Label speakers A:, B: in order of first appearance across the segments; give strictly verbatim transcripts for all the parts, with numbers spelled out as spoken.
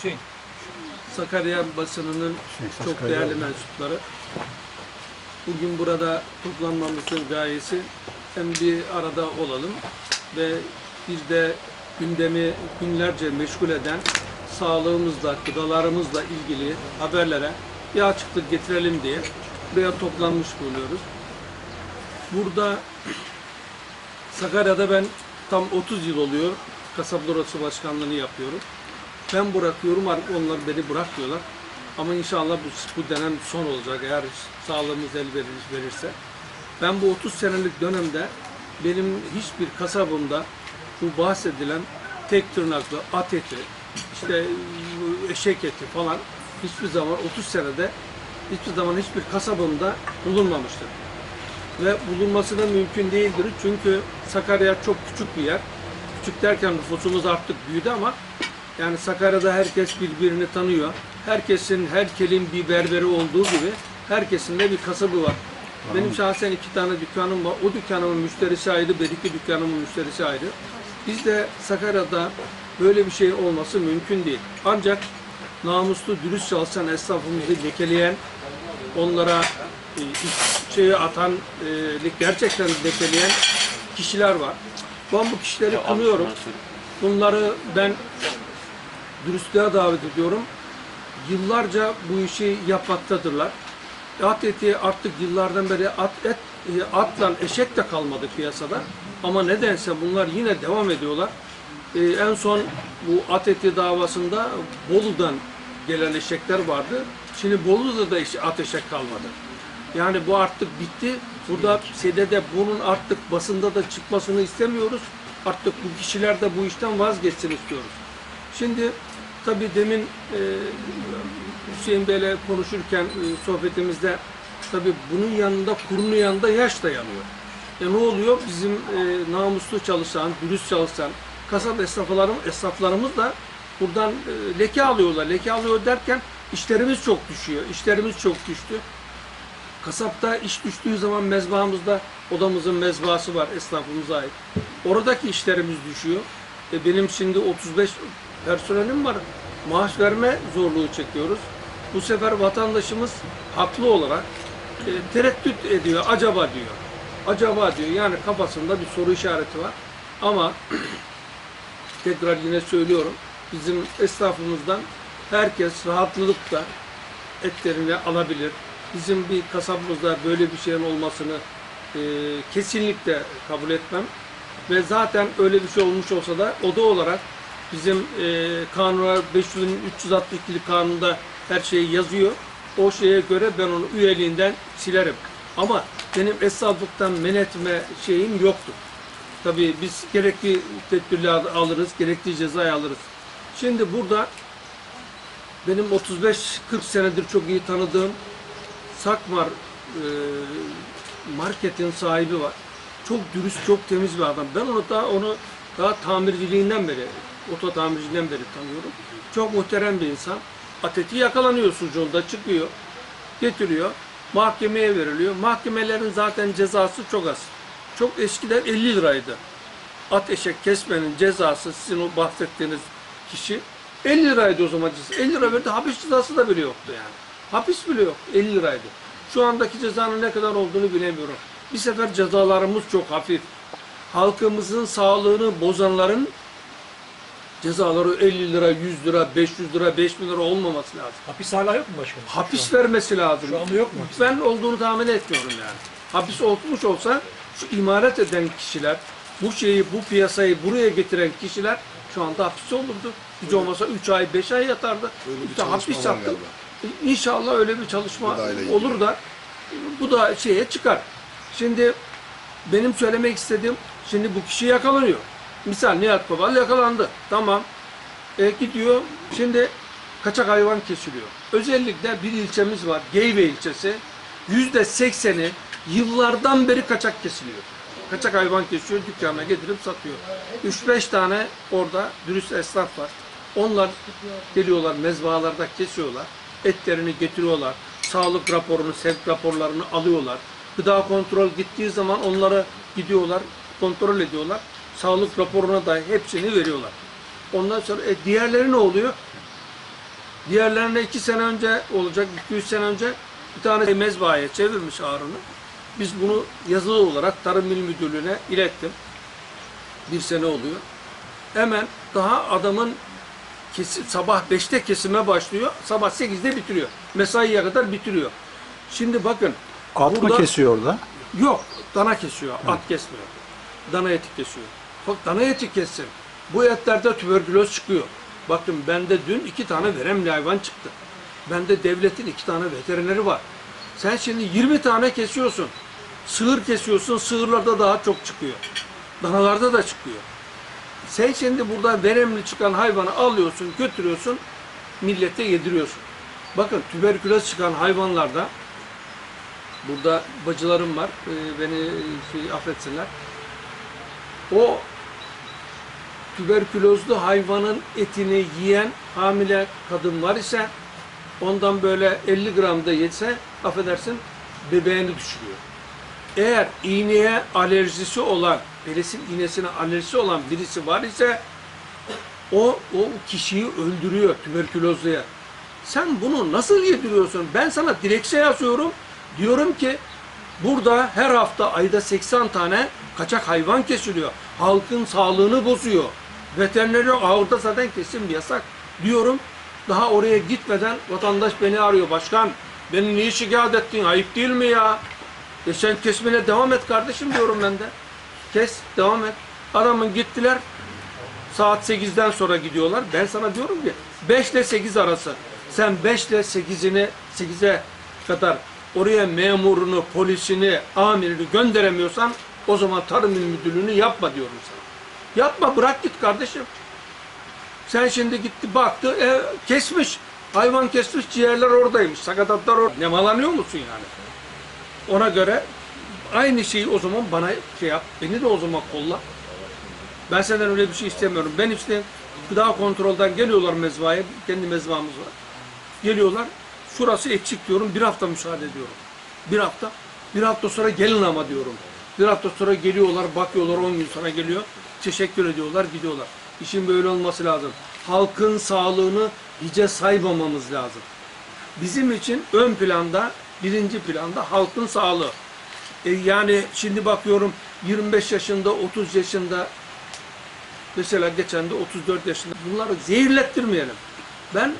A: Hüseyin.
B: Sakarya basınının çok değerli mensupları. Bugün burada toplanmamızın gayesi hem bir arada olalım ve bir de gündemi günlerce meşgul eden sağlığımızla, gıdalarımızla ilgili haberlere bir açıklık getirelim diye buraya toplanmış bulunuyoruz. Burada Sakarya'da ben tam otuz yıl oluyor Kasaplar Odası Başkanlığı'nı yapıyorum. Ben bırakıyorum, onlar beni bırakmıyorlar. Ama inşallah bu, bu dönem son olacak eğer sağlığımız el verir, verirse. Ben bu otuz senelik dönemde benim hiçbir kasabımda bu bahsedilen tek tırnaklı at eti, işte eşek eti falan hiçbir zaman otuz senede hiçbir zaman hiçbir kasabımda bulunmamıştır. Ve bulunması da mümkün değildir. Çünkü Sakarya çok küçük bir yer. Küçük derken nüfusumuz artık büyüdü ama yani Sakarya'da herkes birbirini tanıyor. Herkesin, her kelin bir berberi olduğu gibi herkesin de bir kasabı var. Benim şahsen iki tane dükkanım var. O dükkanımın müşterisi ayrı, bir iki dükkanımın müşterisi ayrı. Bizde Sakarya'da böyle bir şey olması mümkün değil. Ancak namuslu, dürüst çalışan esnafımızı lekeleyen, onlara e, şeyi atan, e, gerçekten lekeleyen kişiler var. Ben bu kişileri kınıyorum. Bunları ben dürüstlüğe davet ediyorum. Yıllarca bu işi yapmaktadırlar. At eti artık yıllardan beri at, et, atla eşek de kalmadı piyasada. Ama nedense bunlar yine devam ediyorlar. Ee, en son bu at eti davasında Bolu'dan gelen eşekler vardı. Şimdi Bolu'da da at eşek kalmadı. Yani bu artık bitti. Burada sedede bunun artık basında da çıkmasını istemiyoruz. Artık bu kişiler de bu işten vazgeçsin istiyoruz. Şimdi tabii demin e, Hüseyin Bey'le konuşurken e, sohbetimizde tabii bunun yanında, kurunun yanında yaş da yanıyor. E ne oluyor? Bizim e, namuslu çalışan, dürüst çalışan kasap esnaflarım, esnaflarımız da buradan e, leke alıyorlar. Leke alıyor derken işlerimiz çok düşüyor. İşlerimiz çok düştü. Kasapta iş düştüğü zaman mezbahamızda, odamızın mezbahası var esnafımıza ait. Oradaki işlerimiz düşüyor. E benim şimdi otuz beş personelim var. Maaş verme zorluğu çekiyoruz. Bu sefer vatandaşımız haklı olarak e, tereddüt ediyor. Acaba diyor. Acaba diyor. Yani kafasında bir soru işareti var. Ama tekrar yine söylüyorum. Bizim esnafımızdan herkes rahatlıkla etlerini alabilir. Bizim bir kasabımızda böyle bir şeyin olmasını e, kesinlikle kabul etmem. Ve zaten öyle bir şey olmuş olsa da oda olarak bizim e, kanuna beş yüz üç yüz altmış ikili kanunda her şey yazıyor. O şeye göre ben onu üyeliğinden silerim. Ama benim esnaflıktan men etme şeyim yoktur. Tabii biz gerekli tedbirler alırız, gerekli cezayı alırız. Şimdi burada benim otuz beş kırk senedir çok iyi tanıdığım Sakmar e, marketin sahibi var. Çok dürüst, çok temiz bir adam. Ben onu daha onu daha tamirciliğinden beri, oto tamirciliğinden beri tanıyorum. Çok muhterem bir insan. At eti yakalanıyor sucuğunda, çıkıyor, getiriyor, mahkemeye veriliyor. Mahkemelerin zaten cezası çok az. Çok eskiden elli liraydı. At eşek kesmenin cezası, sizin o bahsettiğiniz kişi elli liraydı o zaman cezası. elli lira verdi, hapis cezası da bile yoktu yani. Hapis bile yok, elli liraydı. Şu andaki cezanın ne kadar olduğunu bilemiyorum. Bir sefer cezalarımız çok hafif. Halkımızın sağlığını bozanların cezaları elli lira, yüz lira, beş yüz lira, beş bin lira olmaması lazım.
A: Hapis hala yok mu başkanım?
B: Hapis vermesi lazım.
A: Şu anda yok mu?
B: Ben olduğunu tahmin etmiyorum yani. Hapis olmuş olsa şu imaret eden kişiler, bu şeyi, bu piyasayı buraya getiren kişiler şu anda hapis olurdu. Hiç olmasa üç ay, beş ay yatardı. İşte hapis yattım. İnşallah öyle bir çalışma olur da bu da şeye çıkar. Şimdi benim söylemek istediğim, şimdi bu kişi yakalanıyor. Misal Nihat Babal yakalandı. Tamam. E, gidiyor. Şimdi kaçak hayvan kesiliyor. Özellikle bir ilçemiz var. Geyve ilçesi. Yüzde sekseni yıllardan beri kaçak kesiliyor. Kaçak hayvan kesiyor. Dükkana getirip satıyor. Üç beş tane orada dürüst esnaf var. Onlar geliyorlar mezbahalarda kesiyorlar. Etlerini getiriyorlar. Sağlık raporunu, sevk raporlarını alıyorlar. Gıda kontrol gittiği zaman onlara gidiyorlar, kontrol ediyorlar. Sağlık raporuna da hepsini veriyorlar. Ondan sonra e, diğerleri ne oluyor? Diğerlerine iki sene önce olacak, iki üç sene önce bir tane mezbahaya çevirmiş ağrını. Biz bunu yazılı olarak Tarım İl Müdürlüğü'ne ilettim. Bir sene oluyor. Hemen daha adamın kesim, sabah beşte kesime başlıyor, sabah sekizde bitiriyor. Mesaiye kadar bitiriyor. Şimdi bakın.
A: At
B: burada,
A: mı kesiyor orada?
B: Yok, dana kesiyor, at kesmiyor. Dana eti kesiyor. Bak dana eti kessin. Bu etlerde tüberküloz çıkıyor. Bakın bende dün iki tane veremli hayvan çıktı. Bende devletin iki tane veterineri var. Sen şimdi yirmi tane kesiyorsun. Sığır kesiyorsun, sığırlarda daha çok çıkıyor. Danalarda da çıkıyor. Sen şimdi burada veremli çıkan hayvanı alıyorsun, götürüyorsun, millete yediriyorsun. Bakın tüberküloz çıkan hayvanlarda, burada bacılarım var, beni şey, affetsinler. O tüberkülozlu hayvanın etini yiyen hamile kadın var ise, ondan böyle elli gram da yetse, affedersin, bebeğini düşürüyor. Eğer iğneye alerjisi olan, pelesin iğnesine alerjisi olan birisi var ise, o, o kişiyi öldürüyor tüberkülozluya. Sen bunu nasıl yediriyorsun? Ben sana dilekçe yazıyorum. Diyorum ki burada her hafta ayda seksen tane kaçak hayvan kesiliyor. Halkın sağlığını bozuyor. Veterineri ağırda zaten kesim yasak diyorum. Daha oraya gitmeden vatandaş beni arıyor. Başkan beni niye şikayet ettin? Ayıp değil mi ya? E sen kesmene devam et kardeşim diyorum ben de. Kes, devam et. Adamın gittiler. Saat sekizden sonra gidiyorlar. Ben sana diyorum ki beş ile sekiz arası. Sen beş ile sekizini sekize kadar oraya memurunu, polisini, amirini gönderemiyorsan o zaman Tarım İl Müdürlüğü'nü yapma diyorum sana. Yapma, bırak git kardeşim. Sen şimdi gitti baktı, e, kesmiş. Hayvan kesmiş, ciğerler oradaymış. Sakatatlar orada. Nemalanıyor musun yani? Ona göre aynı şeyi o zaman bana şey yap. Beni de o zaman kolla. Ben senden öyle bir şey istemiyorum. Ben işte gıda kontrolden geliyorlar mezbahaya. Kendi mezbahımız var. Geliyorlar. Şurası eksik diyorum. Bir hafta müsaade ediyorum. Bir hafta. Bir hafta sonra gelin ama diyorum. Bir hafta sonra geliyorlar, bakıyorlar, on gün sonra geliyor. Teşekkür ediyorlar, gidiyorlar. İşin böyle olması lazım. Halkın sağlığını hiçe saymamamız lazım. Bizim için ön planda, birinci planda halkın sağlığı. E yani şimdi bakıyorum yirmi beş yaşında, otuz yaşında, mesela geçen de otuz dört yaşında, bunları zehirlettirmeyelim. Ben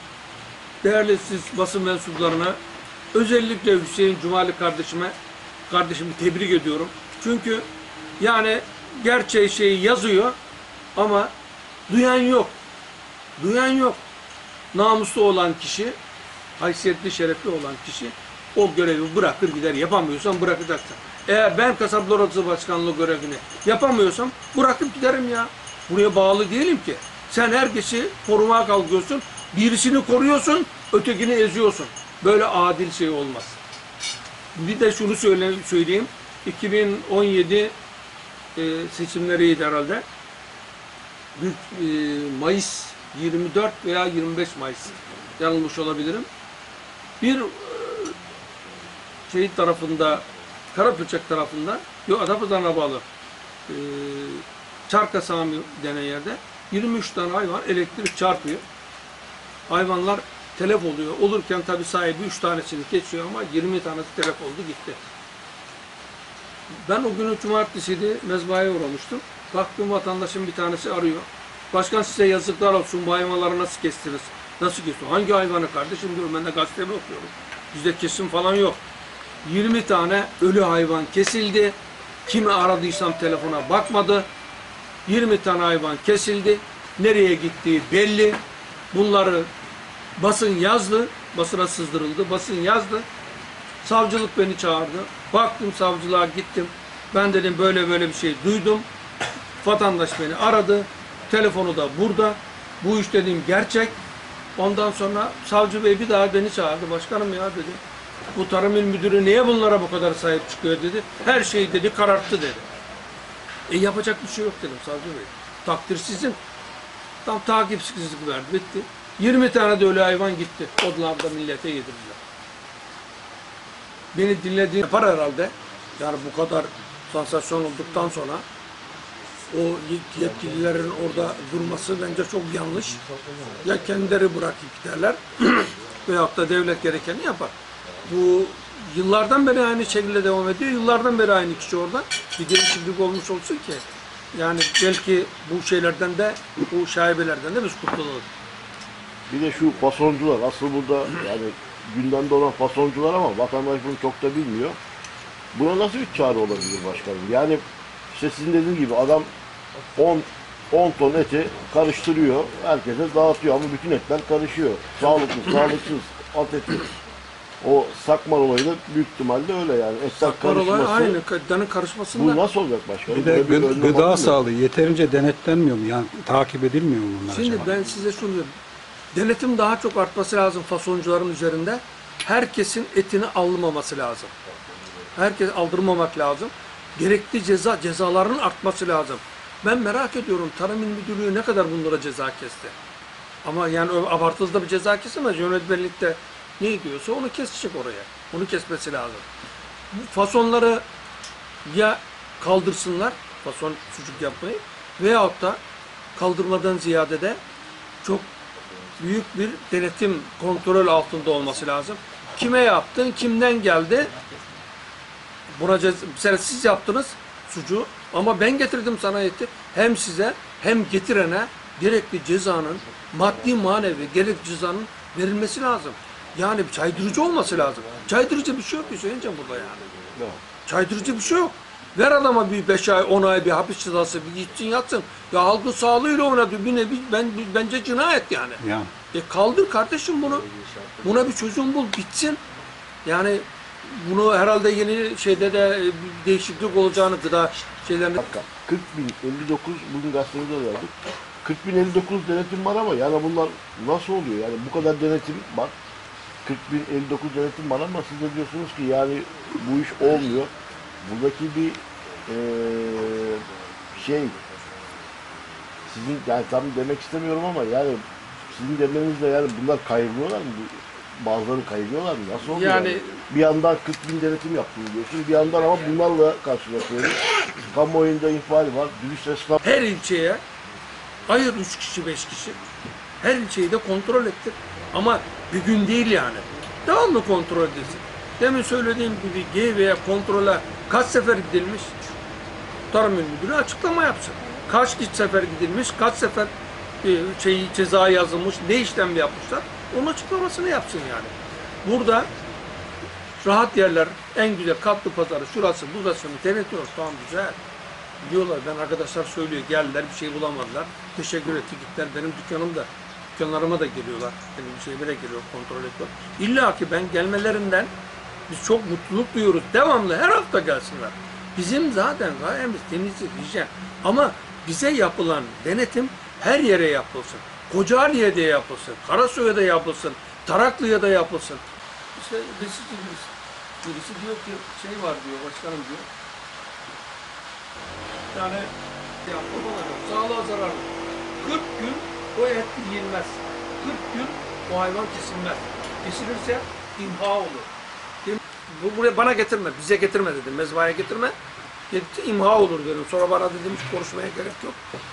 B: değerli siz basın mensuplarına, özellikle Hüseyin Cumali kardeşime, kardeşimi tebrik ediyorum. Çünkü yani gerçeği şeyi yazıyor ama duyan yok. Duyan yok. Namuslu olan kişi, haysiyetli, şerefli olan kişi o görevi bırakır gider. Yapamıyorsan bırakacaksın. Eğer ben Kasaplar Odası Başkanlığı görevini yapamıyorsam bırakıp giderim ya. Buraya bağlı değilim ki. Sen herkesi korumaya kalkıyorsun. Birisini koruyorsun, ötekini eziyorsun. Böyle adil şey olmaz. Bir de şunu söyle, söyleyeyim. iki bin on yedi e, seçimleriydi herhalde. Bir, e, Mayıs yirmi dört veya yirmi beş Mayıs. Yanılmış olabilirim. Bir e, şey tarafında, Karapürçek tarafında, yok Adapazarı'na bağlı e, Çarka Sami denen yerde yirmi üç tane hayvan elektrik çarpıyor. Hayvanlar telef oluyor. Olurken tabi sahibi üç tanesini geçiyor ama yirmi tanesi telef oldu gitti. Ben o günü cumartesiydi, mezbahaya uğramıştım. Baktım vatandaşın bir tanesi arıyor. Başkan size yazıklar olsun, bu hayvanları nasıl kestiniz? Nasıl kestiniz? Hangi hayvanı kardeşim diyorum, ben de gazetemi okuyorum. Bizde kesim falan yok. yirmi tane ölü hayvan kesildi. Kimi aradıysam telefona bakmadı. yirmi tane hayvan kesildi. Nereye gittiği belli. Bunları basın yazdı. Basına sızdırıldı. Basın yazdı. Savcılık beni çağırdı. Baktım savcılığa gittim. Ben dedim böyle böyle bir şey duydum. Vatandaş beni aradı. Telefonu da burada. Bu iş dedim gerçek. Ondan sonra savcı bey bir daha beni çağırdı. Başkanım ya dedi. Bu Tarım İl Müdürü niye bunlara bu kadar sahip çıkıyor dedi. Her şeyi dedi kararttı dedi. E yapacak bir şey yok dedim savcı bey. Takdir sizin. Tam takipsizlik verdi. Bitti. yirmi tane de ölü hayvan gitti. Onlar da millete yedirdiler. Beni dinlediğini yapar herhalde. Yani bu kadar sansasyon olduktan sonra o yetkililerin orada durması bence çok yanlış. Ya kendileri bırakıp giderler veyahut da devlet gerekeni yapar. Bu yıllardan beri aynı şekilde devam ediyor. Yıllardan beri aynı kişi orada. Bir değişiklik olmuş olsun ki yani belki bu şeylerden de, bu şaibelerden de biz kurtulalım.
A: Bir de şu fasoncular, asıl burada yani gündemde olan fasoncular ama vatandaş bunu çok da bilmiyor. Buna nasıl bir çare olabilir başkanım? Yani işte sizin dediğiniz gibi adam on on ton eti karıştırıyor, herkese dağıtıyor ama bütün etler karışıyor. Sağlıklı, sağlıksız, at eti. O sakmar olayı da büyük ihtimalle öyle yani. Etler
B: Sakmar olayı
A: karışması.
B: aynı, etlerin karışmasında.
A: Bu nasıl olacak başkanım?
C: Bir de
A: Böyle bir
C: gı-
A: önlem
C: gıda
A: alınmıyor.
C: sağlığı yeterince denetlenmiyor mu? Yani takip edilmiyor mu bunlar
B: Şimdi
C: acaba?
B: ben size şunu diyorum. Denetim daha çok artması lazım fasoncuların üzerinde. Herkesin etini almaması lazım. Herkes aldırmamak lazım. Gerekli ceza cezaların artması lazım. Ben merak ediyorum Tarım İl Müdürlüğü ne kadar bunlara ceza kesti. Ama yani öyle abartılı da bir ceza kesemez. Yönetmenlikte ne diyorsa onu kesecek oraya. Onu kesmesi lazım. Bu fasonları ya kaldırsınlar, fason sucuk yapmayı, veyahut da kaldırmadan ziyade de çok büyük bir denetim, kontrol altında olması lazım. Kime yaptın, kimden geldi? Buna cez- mesela siz yaptınız sucuğu ama ben getirdim sana eti. Hem size hem getirene gerekli cezanın, maddi manevi gerekli cezanın verilmesi lazım. Yani caydırıcı olması lazım. Caydırıcı bir şey yok Hüseyin'cim burada yani.
A: Yok.
B: Caydırıcı bir şey yok. Ver adama bir beş ay, on ay bir hapis cezası, bir gitsin yatsın. Ya halkın sağlığıyla oynadı. Bir nevi, ben, bence cinayet yani.
C: Yani.
B: E kaldır kardeşim bunu. Buna bir çözüm bul, bitsin. Yani bunu herhalde yeni şeyde de bir değişiklik olacağını gıda şeylerinde...
A: Dakika. kırk bin elli dokuz bugün gazetemizde verdik. kırk bin elli dokuz denetim var ama yani bunlar nasıl oluyor? Yani bu kadar denetim var. kırk bin elli dokuz denetim var ama siz de diyorsunuz ki yani bu iş olmuyor. Buradaki bir eee, şey sizin yani tam demek istemiyorum ama yani sizin demenizle yani bunlar kayırıyorlar mı? Bazıları kayırıyorlar mı? Nasıl oluyor?
B: Yani-
A: Yani? Bir yandan kırk bin denetim yaptığını diyorsun. Bir yandan ama bunlarla karşılaşıyoruz. Kamuoyunda infial var. Dürüst esnaf.
B: Her ilçeye ayır üç kişi, beş kişi. Her ilçeyi de kontrol ettir. Ama bir gün değil yani. Devamlı kontrol edilsin. Demin söylediğim gibi G veya kontrole kaç sefer gidilmiş? Tarım İl Müdürü açıklama yapsın. Kaç sefer gidilmiş, kaç sefer e, şey, ceza yazılmış, ne işlem yapmışlar? Onun açıklamasını yapsın yani. Burada rahat yerler, en güzel katlı pazarı, şurası, burasını denetiyoruz. Tamam güzel. Diyorlar, ben arkadaşlar söylüyor, geldiler bir şey bulamadılar. Teşekkür etti, gittiler. Benim dükkanımda, dükkanlarıma da geliyorlar. Benim bir şeyime de geliyor, kontrol ediyor. İlla ki ben gelmelerinden biz çok mutluluk duyuyoruz. Devamlı her hafta gelsinler. Bizim zaten gayemiz temizlik, hijyen. Ama bize yapılan denetim her yere yapılsın. Kocaeli'ye de yapılsın, Karasuy'a da yapılsın, Taraklı'ya da yapılsın. İşte birisi, birisi, birisi diyor ki şey var diyor, başkanım diyor. Bir tane yaptım olacak, sağlığa zararlı. kırk gün o et yenmez. kırk gün o hayvan kesilmez. Kesilirse imha olur. Bu buraya bana getirme, bize getirme dedim, mezbahaya getirme. Getir, imha olur dedim. Sonra bana dedim hiç konuşmaya gerek yok.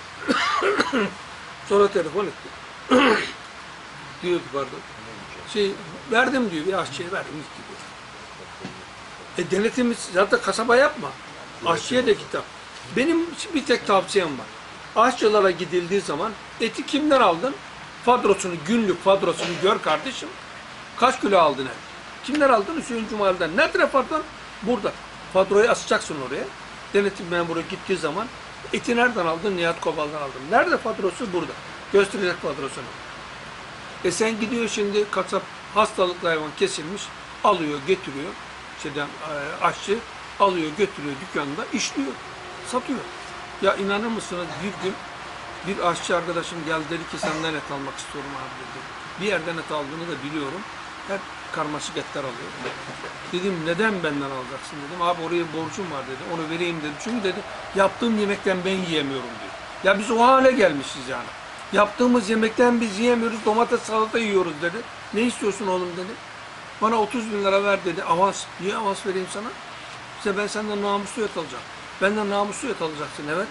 B: Sonra telefon etti. Diyor ki pardon. Şey verdim diyor, bir aşçıya verdim gitti diyor. E denetimiz zaten kasaba yapma. Aşçıya da kitap. Benim bir tek tavsiyem var. Aşçılara gidildiği zaman eti kimden aldın? Fadrosunu, günlük fadrosunu gör kardeşim. Kaç kilo aldın et? Kimden aldın? Hüseyin Cumali'den. Nerede pardon? Burada. Fadroyu asacaksın oraya. Denetim memuru gittiği zaman eti nereden aldın? Nihat Kobal'dan aldım. Nerede fadrosu? Burada. Gösterecek fadrosunu. E sen gidiyor şimdi kasap hastalıklı hayvan kesilmiş. Alıyor, getiriyor. Şeyden, e, aşçı alıyor, götürüyor dükkanında, işliyor. Satıyor. Ya inanır mısınız bir gün bir aşçı arkadaşım geldi dedi ki senden et almak istiyorum abi dedi. Bir yerden et aldığını da biliyorum. Hep karmaşık etler alıyor. Dedim neden benden alacaksın dedim. Abi oraya borcum var dedi. Onu vereyim dedi. Çünkü dedi yaptığım yemekten ben yiyemiyorum diyor. Ya biz o hale gelmişiz yani. Yaptığımız yemekten biz yiyemiyoruz. Domates salata yiyoruz dedi. Ne istiyorsun oğlum dedi. Bana otuz bin lira ver dedi. Avans. Niye avans vereyim sana? İşte ben senden namuslu et alacağım. Benden namuslu et alacaksın evet.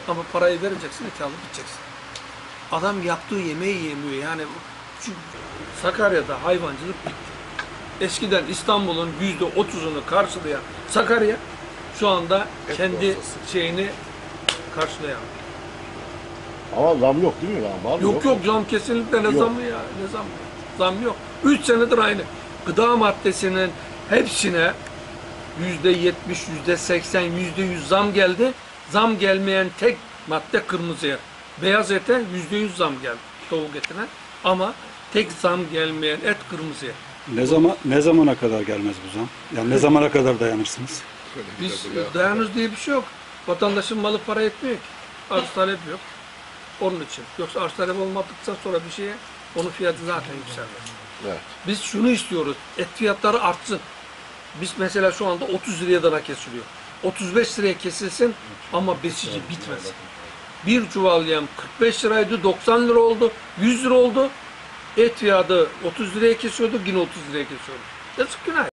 B: Ama parayı vereceksin, eti alıp gideceksin. Adam yaptığı yemeği yemiyor. Yani şu Sakarya'da hayvancılık bitti. Eskiden İstanbul'un yüzde otuzunu karşılayan Sakarya şu anda kendi şeyini karşılayamıyor.
A: Ama zam yok değil mi? Yani var mı?
B: Yok yok zam kesinlikle ne
A: Yok.
B: zamı ya ne zam zam yok. Üç senedir aynı. Gıda maddesinin hepsine yüzde yetmiş, yüzde seksen, yüzde yüz zam geldi. Zam gelmeyen tek madde kırmızı et. Beyaz ete yüzde yüz zam geldi tavuk etine. Ama tek zam gelmeyen et kırmızı et.
C: Ne zaman ne zamana kadar gelmez bu zam? Yani ne zamana kadar dayanırsınız?
B: Biz dayanırız diye bir şey yok. Vatandaşın malı para etmiyor ki. Arz talep yok. Onun için. Yoksa arz talep olmadıktan sonra bir şeye onun fiyatı zaten yükselmez.
A: Evet.
B: Biz şunu istiyoruz. Et fiyatları artsın. Biz mesela şu anda otuz liraya dana kesiliyor. otuz beş liraya kesilsin ama besici bitmesin. Bir çuval yem kırk beş liraydı, doksan lira oldu, yüz lira oldu. Et fiyatı otuz liraya kesiyordu, yine otuz liraya kesiyordu. Yazık günah.